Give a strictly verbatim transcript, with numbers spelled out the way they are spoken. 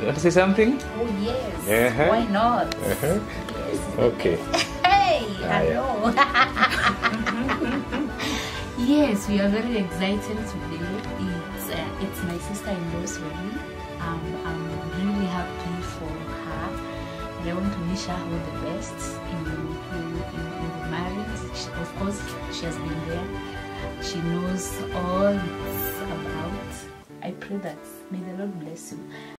You want to say something? Oh yes. Uh-huh. Why not? Uh-huh. Yes. Okay. Hey, Ah, hello. Yes, we are very excited today. It's uh, it's my sister-in-law's wedding. Um, I'm really happy for her, and I want to wish her all the best in in, in, in the marriage. She, of course, she has been there. She knows all it's about. I pray that may the Lord bless you.